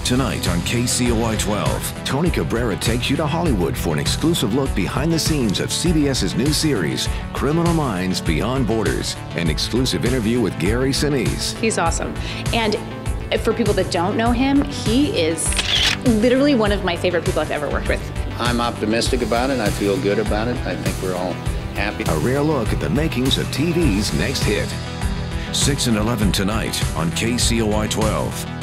Tonight on KCOY 12, Tony Cabrera takes you to Hollywood for an exclusive look behind the scenes of CBS's new series, Criminal Minds Beyond Borders, an exclusive interview with Gary Sinise. He's awesome. And for people that don't know him, he is literally one of my favorite people I've ever worked with. I'm optimistic about it. I feel good about it. I think we're all happy. A rare look at the makings of TV's next hit. 6 and 11 tonight on KCOY 12.